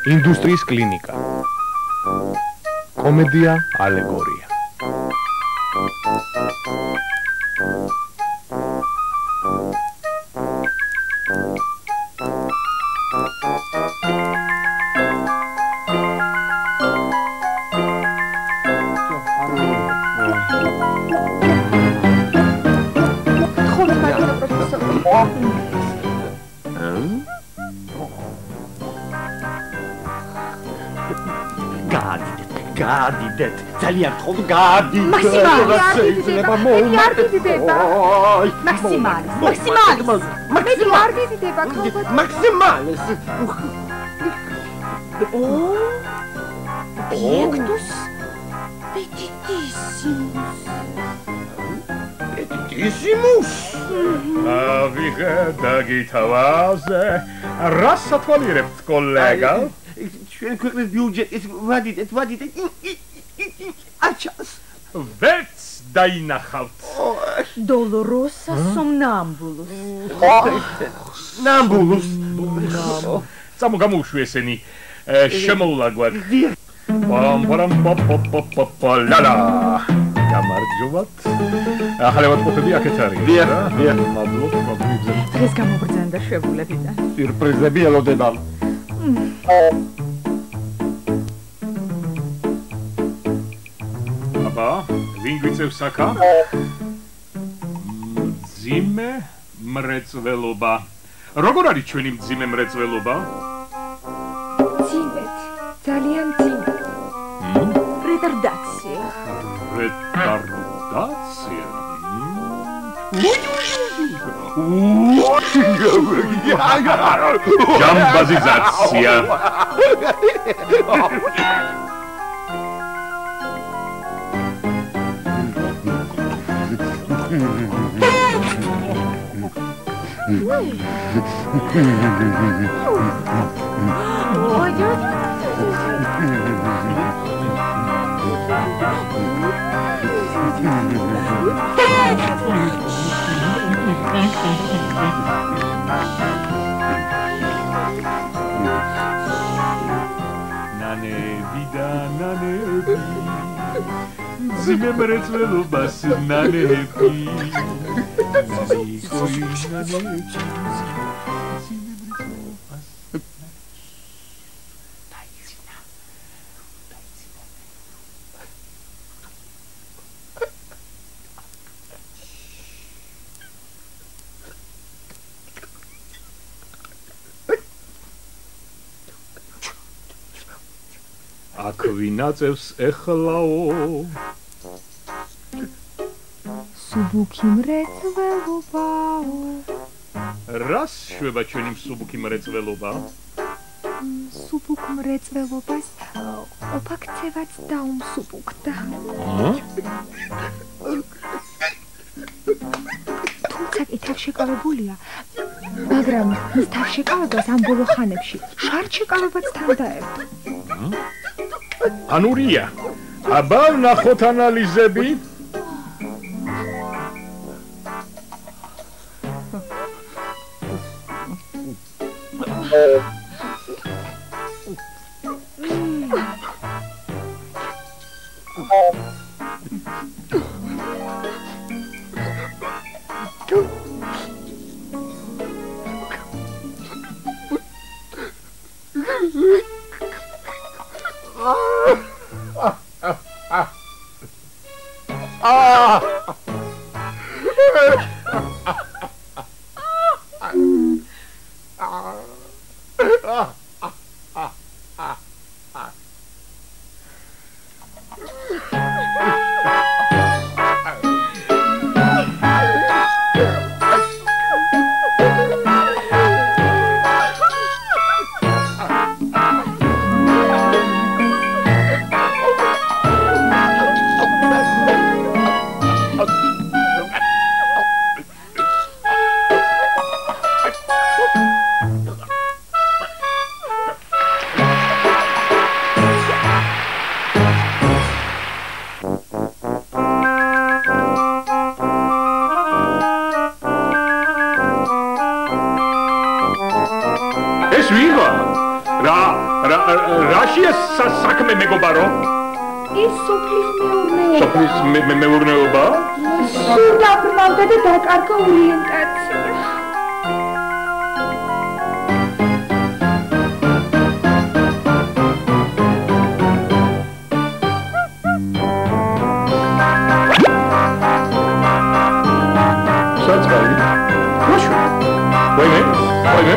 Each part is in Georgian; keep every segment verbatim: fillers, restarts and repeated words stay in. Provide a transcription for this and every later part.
ინდუსტრიის კლინიკა. კომედია ალეგორია. Gadidეთ, ძალიან თხოვ გადიდეთ. მაქსიმალი, შეიძლება მოუმართება. მაქსიმალი, მაქსიმალი. მაქსიმალი დიდება, ხალხად. მაქსიმალეს. ო! პიექტუს პეტიტისიმუს. პეტიტისიმუს? ავიღე დაგითავაზე. რას ათვალიერებთ, კოლეგა? ჩვენ ქვეყნის ბიუჯეტის ვადიდეთ, ვადიდეთ. აჩას. ვერც დაინახავთ. დოლოროსა სომნამბულუს. ნამბულუს. წამო გამოვშვი ესენი. შემოვლა გვაქვს. პამ პამ პოპ პოპ პოპ ლალა. გამარჯობათ. ახალ ვატყობები აქეთ არის. დიახ, დიახ. მადლობთ, მოგიძებთ. დღეს გამოგრძენდა შებულებიდან. სიურპრიზები ელოდება. აბა, ვინ გვიწევს აქა? მძიმე მრეწველობა. როგორ არის ჩვენი მძიმე მრეწველობა? მძიმეთ, ძალიან მძიმეთ. რეტარდაცია. რეტარდაცია? ჯამბაზიზაცია. ნანები და ნანები მძიმე მრეწველობას ნანები აქ ვინაწევს ეხლაო სუბუქი მრეწველობაო. რას შვება ჩვენი მსუბუქი მრეწველობა? სუბუქ მრეწველობას ოფაქცევაც დაუმსუბუქდა. თუმცა კი თავშეკავებულია, მაგრამ მის თავშეკავებას ამ ბოლო ხანებში შარდშეკავებაც თან დაერქვა. ანურია, აბა ნახოთ ანალიზები. რა რა რაშია საქმე მეგობარო? ის სოფლის მეურნეობა. სოფლის მეურნეობა? სულ დაბრმავდა და დაკარგა ორიენტაცია. საწყალი? მაშინ. ვაიმე, ვაიმე.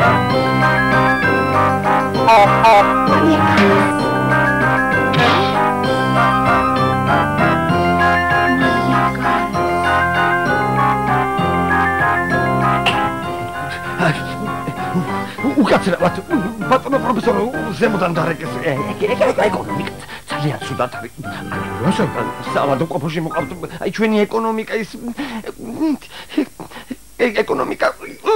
უკაცრავად ბატონო პროფესორო ზემოდან დარეკეს ეკონომიკა ძალიან ცუდად არის როცა საავადმყოფოში მოყავთ აი ჩვენი ეკონომიკა ის ეკონომიკა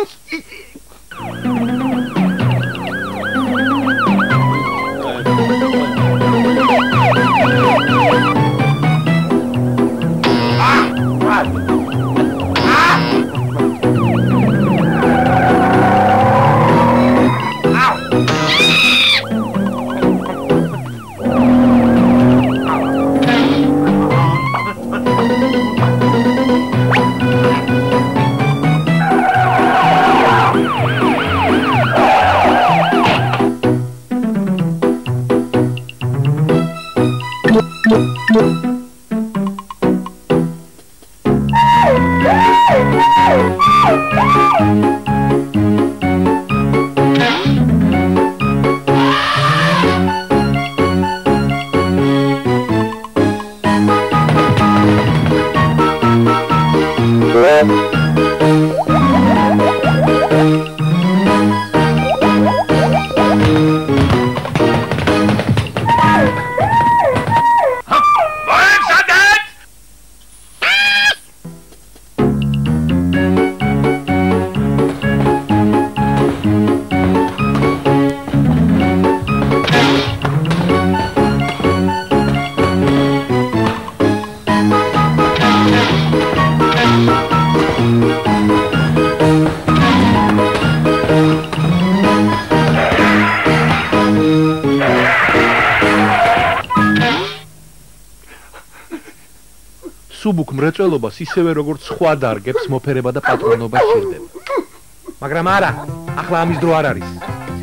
სუბუქ მრეწველობას ისევე როგორც სხვა დარგებს მოფერება და პატრონობა სჭირდება. მაგრამ არა, ახლა ამის დრო არ არის.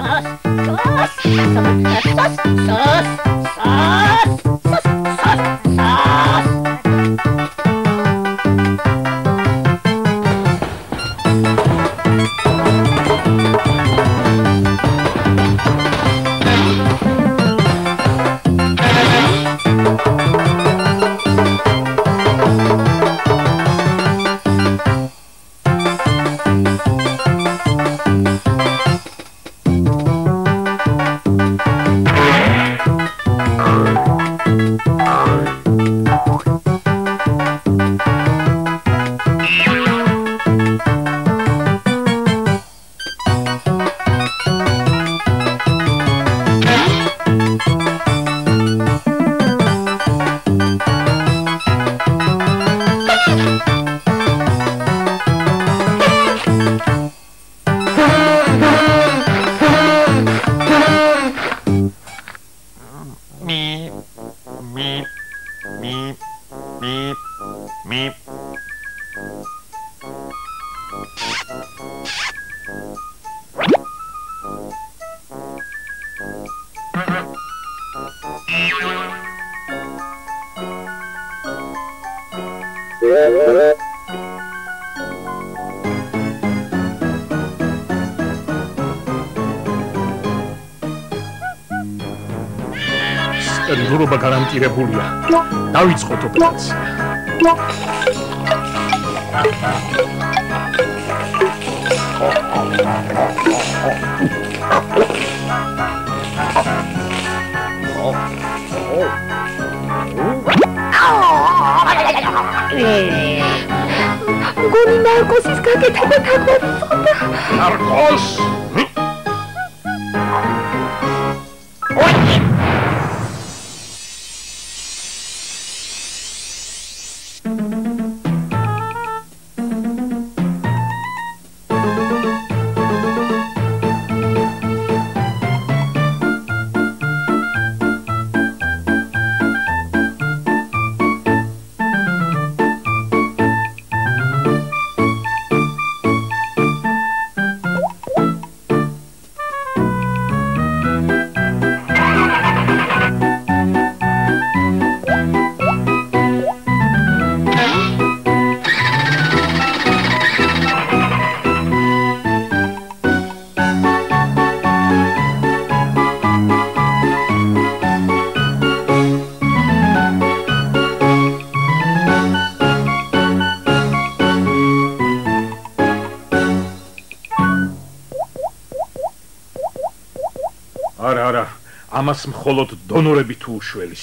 სტაბილურობა გარანტირებულია. დავიწყოთ ოპერაცია. მგონი ნარკოსის გაკეთება დაგვაწყდა. ნარკოს? არა, არა, ამას მხოლოდ დონორები თუ უშველის.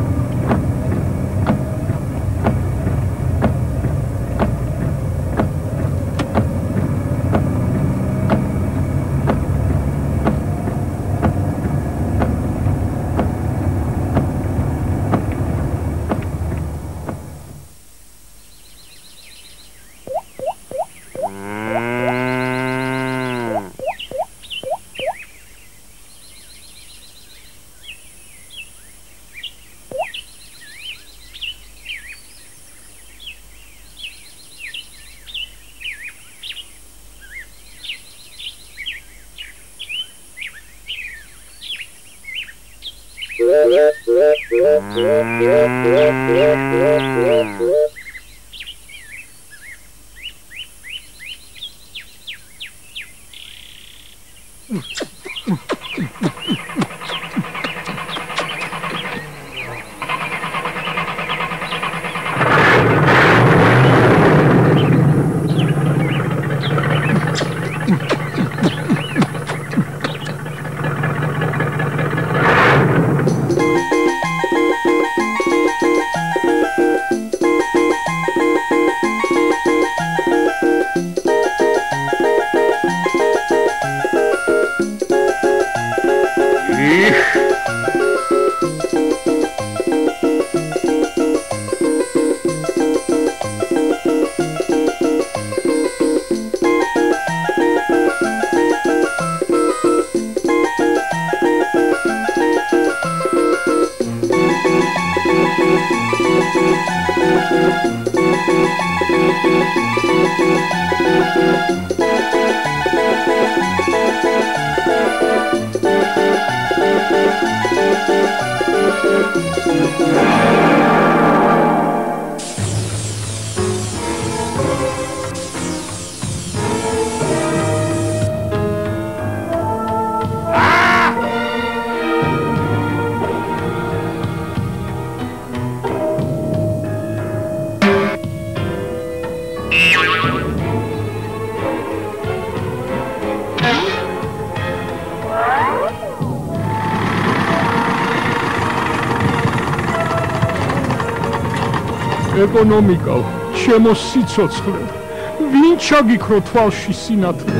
ეკონომიკა, ჩემო სიცოცხლე, ვინ ჩაგიქრო თვალში სინათლე,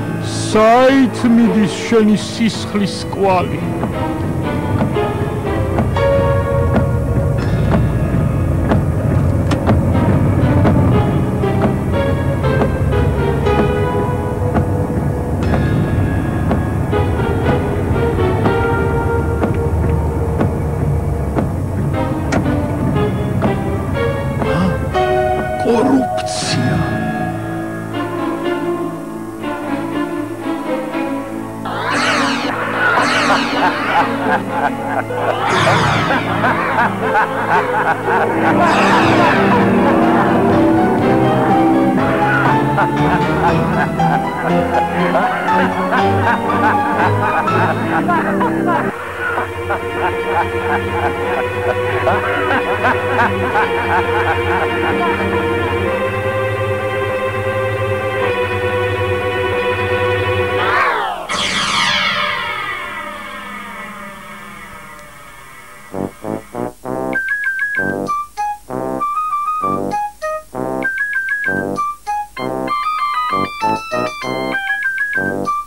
საით მიდის შენი სისხლის კვალი? კორუფცია. Thank you.